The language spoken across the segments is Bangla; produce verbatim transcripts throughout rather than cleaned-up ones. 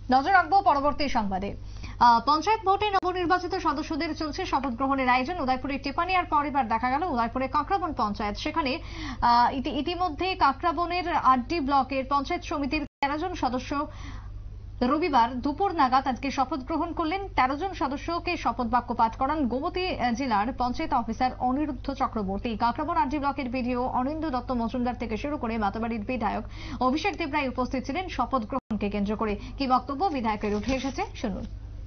নজর রাখবো পরবর্তী সংবাদে। পঞ্চায়েত ভোটে নবনির্বাচিত সদস্যদের চলছে শপথ গ্রহণের আয়োজন। উদয়পুরের টেপানিয়ার পরিবার দেখা গেল উদয়পুরে কাকরাবন পঞ্চায়েত, সেখানে ইতিমধ্যে কাকরাবনের আড্ডি ব্লকের পঞ্চায়েত সমিতির তেরো জন সদস্য রবিবার দুপুর নাগাদ আজকে শপথ গ্রহণ করলেন। তেরো জন সদস্যকে শপথ বাক্য পাঠ করান গোমতী জেলার পঞ্চায়েত অফিসার অনিরুদ্ধ চক্রবর্তী। কাকরাবন আরডি ব্লকের বিডিও অনিন্দ দত্ত মজুমদার থেকে শুরু করে মাতাবাড়ির বিধায়ক অভিষেক দেবরায় উপস্থিত ছিলেন শপথ গ্রহণকে কেন্দ্র করে। কি বক্তব্য বিধায়কের উঠে এসেছে শুনুন।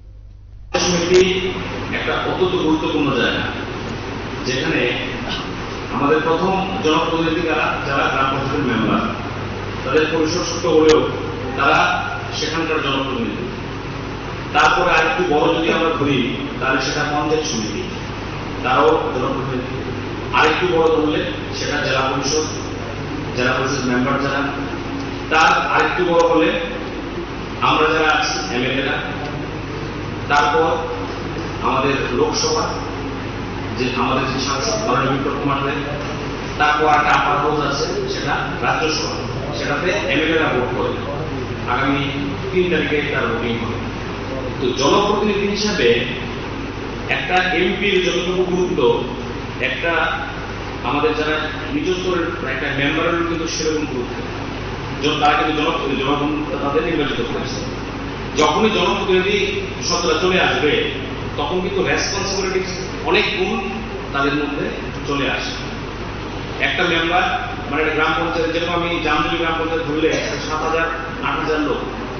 একটা অত্যন্ত গুরুত্বপূর্ণ জায়গা, যেখানে আমাদের প্রথম জনপ্রতিনিধি যারা গ্রাম পঞ্চায়েতের মেম্বার, তাদের পরিসর ছোট হলেও তারা সেখানকার জনপ্রতিনিধি। তারপরে আরেকটু বড় যদি আমরা ধরি তাহলে সেটা পঞ্চায়েত সমিতি, তারাও জনপ্রতিনিধি। আরেকটু বড় ধরলে সেটা জেলা পরিষদ, জেলা পরিষদ মেম্বার যারা, তার আরেকটু বড় হলে আমরা যারা আছি এমএলএরা, তারপর আমাদের লোকসভা যে আমাদের যে সাংসদ মাননীয় বিপ্লব কুমার দেব, তারপর একটা আপার হাউস আছে সেটা রাজ্যসভা, সেটাতে এমএলএরা ভোট করে। আগামী তিন তারিখে তার ভোটিং হবে। তো জনপ্রতিনিধি হিসাবে একটা এমপির যতটুকু গুরুত্ব, একটা আমাদের যারা নিজস্ব একটা মেম্বারের কিন্তু সেরকম গুরুত্ব, তারা কিন্তু জনপ্রতিনিধি জনগণ তাদের নির্বাচিত করেছে। যখনই জনপ্রতিনিধি শব্দটা চলে আসবে তখন কিন্তু রেসপন্সিবিলিটি অনেক গুণ তাদের মধ্যে চলে আসে। একটা মেম্বার মানে গ্রাম পঞ্চায়েত, যেরকম আমি জামজুলি গ্রাম পঞ্চায়েত ধরলে সাত হাজার আট হাজার লোক।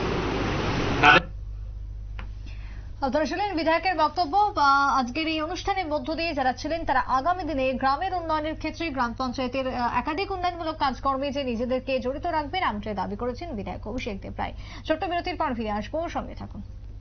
আপনারা শুনলেন বিধায়কের বক্তব্য। আজকের এই অনুষ্ঠানের মধ্য দিয়ে যারা ছিলেন তারা আগামী দিনে গ্রামের উন্নয়নের ক্ষেত্রে গ্রাম পঞ্চায়েতের একাধিক উন্নয়নমূলক কাজকর্মে যে নিজেদেরকে জড়িত রাখবেন এমনটাই দাবি করেছেন বিধায়ক অভিষেক দেবরায়। ছোট্ট বিরতির পর ফিরে আসবো, সঙ্গে থাকুন।